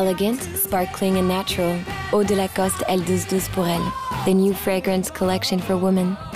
Elegant, sparkling and natural. Eau de Lacoste L.12.12 pour Elle. The new fragrance collection for women.